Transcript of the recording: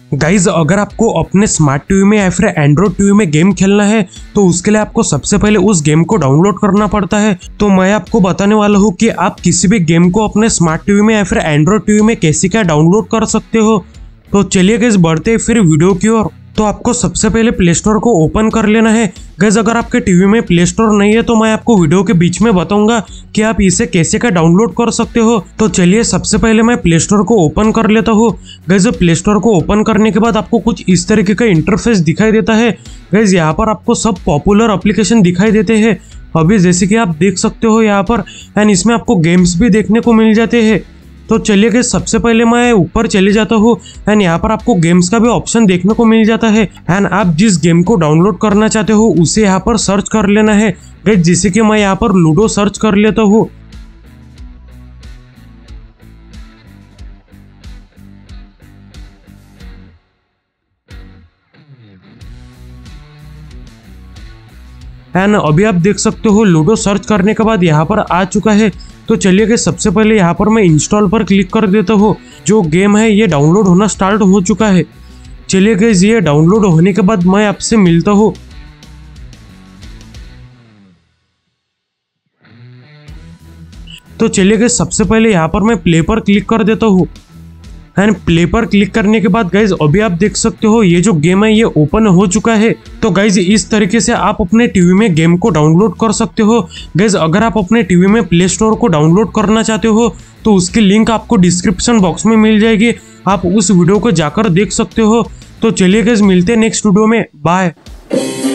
Guys अगर आपको अपने स्मार्ट टीवी में या फिर एंड्रॉइड टीवी में गेम खेलना है तो उसके लिए आपको सबसे पहले उस गेम को डाउनलोड करना पड़ता है। तो मैं आपको बताने वाला हूँ कि आप किसी भी गेम को अपने स्मार्ट टीवी में या फिर एंड्रॉइड टीवी में कैसे क्या डाउनलोड कर सकते हो। तो चलिए गाइज बढ़ते फिर वीडियो की ओर। तो आपको सबसे पहले प्ले स्टोर को ओपन कर लेना है। गाइज अगर आपके टीवी में प्ले स्टोर नहीं है तो मैं आपको वीडियो के बीच में बताऊंगा कि आप इसे कैसे का डाउनलोड कर सकते हो। तो चलिए सबसे पहले मैं प्ले स्टोर को ओपन कर लेता हूँ। गाइज प्ले स्टोर को ओपन करने के बाद आपको कुछ इस तरीके का इंटरफेस दिखाई देता है। गाइज यहाँ पर आपको सब पॉपुलर एप्लीकेशन दिखाई देते हैं अभी, जैसे कि आप देख सकते हो यहाँ पर, एंड इसमें आपको गेम्स भी देखने को मिल जाते हैं। तो चलिए गाइस सबसे पहले मैं ऊपर चले जाता हूँ एंड यहाँ पर आपको गेम्स का भी ऑप्शन देखने को मिल जाता है एंड आप जिस गेम को डाउनलोड करना चाहते हो उसे यहाँ पर सर्च कर लेना है। गाइस जैसे कि मैं यहाँ पर लूडो सर्च कर लेता हूँ। एंड अभी आप देख सकते हो लूडो सर्च करने के बाद यहाँ पर आ चुका है। तो चलिए गाइस सबसे पहले यहाँ पर मैं इंस्टॉल पर क्लिक कर देता हूँ। जो गेम है ये डाउनलोड होना स्टार्ट हो चुका है। चलिए गाइस ये डाउनलोड होने के बाद मैं आपसे मिलता हूँ। तो चलिए गाइस सबसे पहले यहाँ पर मैं प्ले पर क्लिक कर देता हूँ एंड प्ले पर क्लिक करने के बाद गाइज अभी आप देख सकते हो ये जो गेम है ये ओपन हो चुका है। तो गाइज इस तरीके से आप अपने टीवी में गेम को डाउनलोड कर सकते हो। गाइज अगर आप अपने टीवी में प्ले स्टोर को डाउनलोड करना चाहते हो तो उसकी लिंक आपको डिस्क्रिप्शन बॉक्स में मिल जाएगी, आप उस वीडियो को जाकर देख सकते हो। तो चलिए गाइज मिलते हैं नेक्स्ट वीडियो में, बाय।